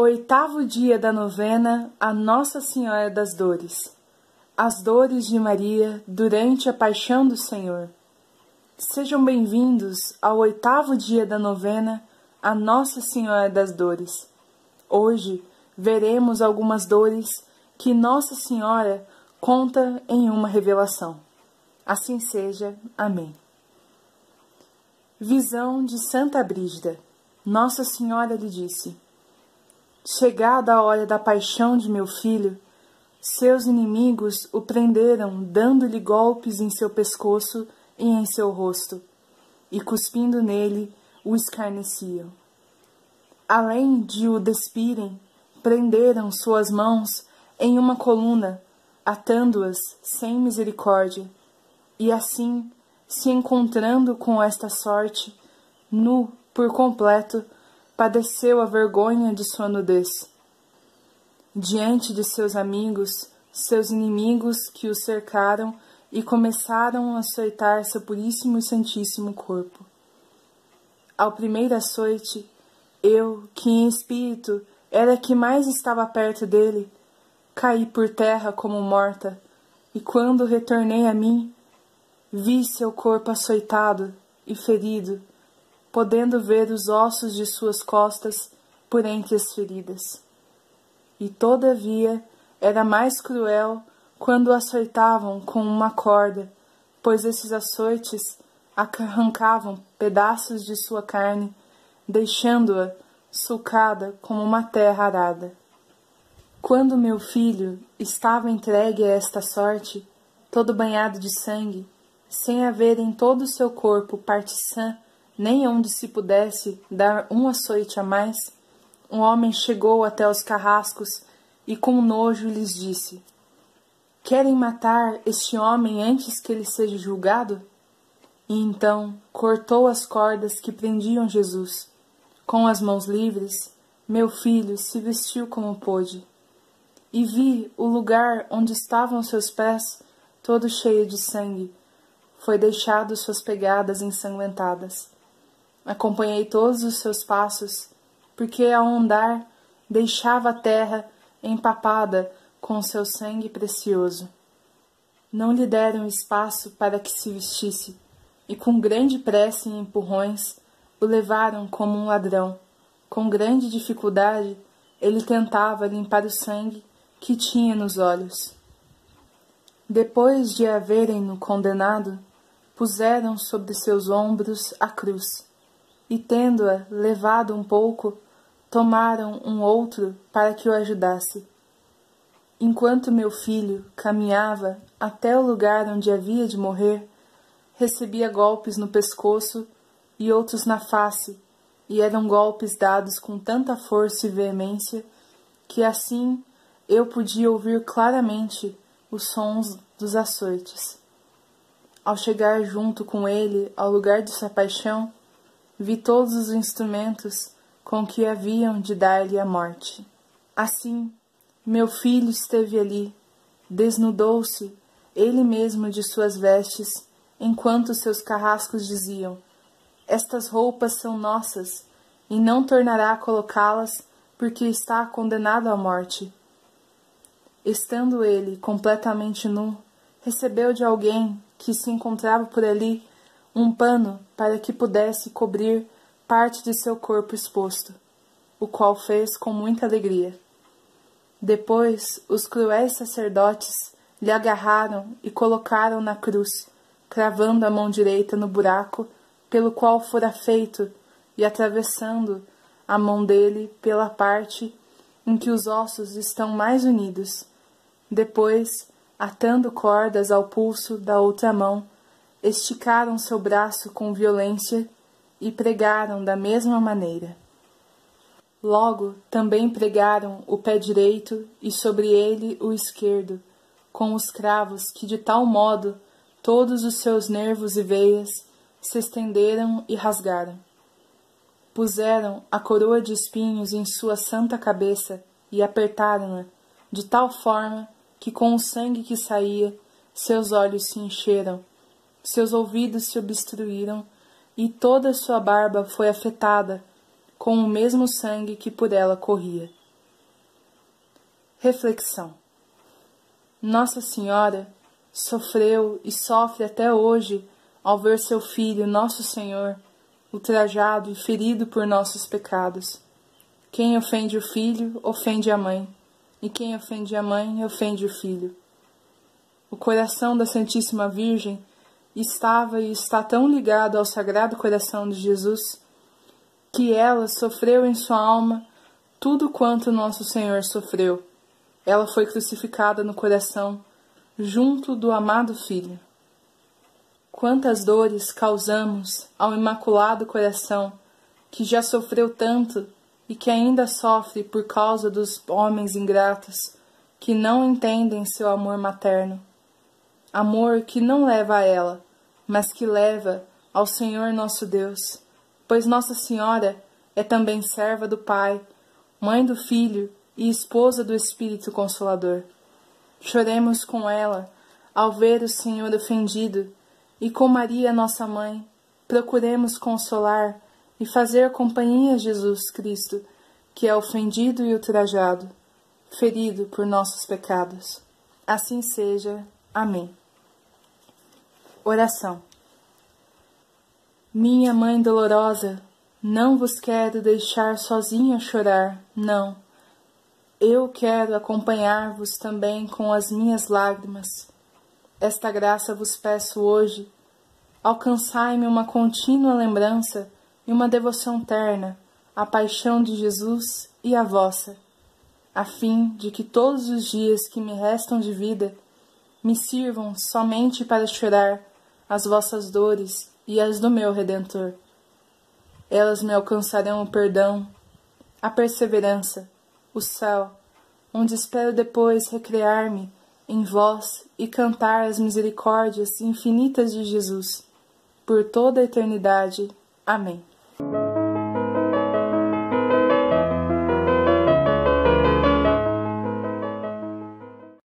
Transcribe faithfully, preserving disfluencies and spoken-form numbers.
Oitavo dia da novena a Nossa Senhora das Dores. As dores de Maria durante a paixão do Senhor. Sejam bem-vindos ao oitavo dia da novena a Nossa Senhora das Dores. Hoje veremos algumas dores que Nossa Senhora conta em uma revelação. Assim seja. Amém. Visão de Santa Brígida. Nossa Senhora lhe disse: chegada a hora da paixão de meu filho, seus inimigos o prenderam, dando-lhe golpes em seu pescoço e em seu rosto, e cuspindo nele, o escarneciam. Além de o despirem, prenderam suas mãos em uma coluna, atando-as sem misericórdia, e assim, se encontrando com esta sorte, nu por completo, padeceu a vergonha de sua nudez. Diante de seus amigos, seus inimigos que o cercaram e começaram a açoitar seu puríssimo e santíssimo corpo. Ao primeiro açoite, eu, que em espírito era que mais estava perto dele, caí por terra como morta, e quando retornei a mim, vi seu corpo açoitado e ferido, podendo ver os ossos de suas costas por entre as feridas. E todavia era mais cruel quando o açoitavam com uma corda, pois esses açoites arrancavam pedaços de sua carne, deixando-a sulcada como uma terra arada. Quando meu filho estava entregue a esta sorte, todo banhado de sangue, sem haver em todo o seu corpo parte sã, nem onde se pudesse dar um açoite a mais, um homem chegou até os carrascos e com nojo lhes disse: querem matar este homem antes que ele seja julgado? E então cortou as cordas que prendiam Jesus. Com as mãos livres, meu filho se vestiu como pôde. E vi o lugar onde estavam seus pés, todo cheio de sangue. Foi deixado suas pegadas ensanguentadas. Acompanhei todos os seus passos, porque ao andar deixava a terra empapada com seu sangue precioso. Não lhe deram espaço para que se vestisse, e com grande pressa e empurrões o levaram como um ladrão. Com grande dificuldade ele tentava limpar o sangue que tinha nos olhos. Depois de haverem-no condenado, puseram sobre seus ombros a cruz, e tendo-a levado um pouco, tomaram um outro para que o ajudasse. Enquanto meu filho caminhava até o lugar onde havia de morrer, recebia golpes no pescoço e outros na face, e eram golpes dados com tanta força e veemência, que assim eu podia ouvir claramente os sons dos açoites. Ao chegar junto com ele ao lugar de sua paixão, vi todos os instrumentos com que haviam de dar-lhe a morte. Assim, meu filho esteve ali, desnudou-se ele mesmo de suas vestes, enquanto seus carrascos diziam: estas roupas são nossas, e não tornará a colocá-las, porque está condenado à morte. Estando ele completamente nu, recebeu de alguém que se encontrava por ali um pano para que pudesse cobrir parte de seu corpo exposto, o qual fez com muita alegria. Depois, os cruéis sacerdotes lhe agarraram e colocaram na cruz, cravando a mão direita no buraco pelo qual fora feito e atravessando a mão dele pela parte em que os ossos estão mais unidos. Depois, atando cordas ao pulso da outra mão, esticaram seu braço com violência e pregaram da mesma maneira. Logo também pregaram o pé direito e sobre ele o esquerdo, com os cravos que de tal modo todos os seus nervos e veias se estenderam e rasgaram. Puseram a coroa de espinhos em sua santa cabeça e apertaram-na de tal forma que com o sangue que saía, seus olhos se encheram, seus ouvidos se obstruíram e toda sua barba foi afetada com o mesmo sangue que por ela corria. Reflexão. Nossa Senhora sofreu e sofre até hoje ao ver seu Filho, nosso Senhor, ultrajado e ferido por nossos pecados. Quem ofende o Filho, ofende a Mãe, e quem ofende a Mãe, ofende o Filho. O coração da Santíssima Virgem estava e está tão ligado ao Sagrado Coração de Jesus, que ela sofreu em sua alma tudo quanto nosso Senhor sofreu. Ela foi crucificada no coração, junto do amado Filho. Quantas dores causamos ao Imaculado Coração, que já sofreu tanto e que ainda sofre por causa dos homens ingratos, que não entendem seu amor materno. Amor que não leva a ela, mas que leva ao Senhor nosso Deus, pois Nossa Senhora é também serva do Pai, mãe do Filho e esposa do Espírito Consolador. Choremos com ela ao ver o Senhor ofendido, e com Maria, nossa Mãe, procuremos consolar e fazer companhia a Jesus Cristo, que é ofendido e ultrajado, ferido por nossos pecados. Assim seja. Amém. Oração. Minha Mãe dolorosa, não vos quero deixar sozinha chorar, não. Eu quero acompanhar-vos também com as minhas lágrimas. Esta graça vos peço hoje. Alcançai-me uma contínua lembrança e uma devoção terna à paixão de Jesus e à vossa, a fim de que todos os dias que me restam de vida me sirvam somente para chorar as vossas dores e as do meu Redentor. Elas me alcançarão o perdão, a perseverança, o céu, onde espero depois recrear-me em vós e cantar as misericórdias infinitas de Jesus, por toda a eternidade. Amém.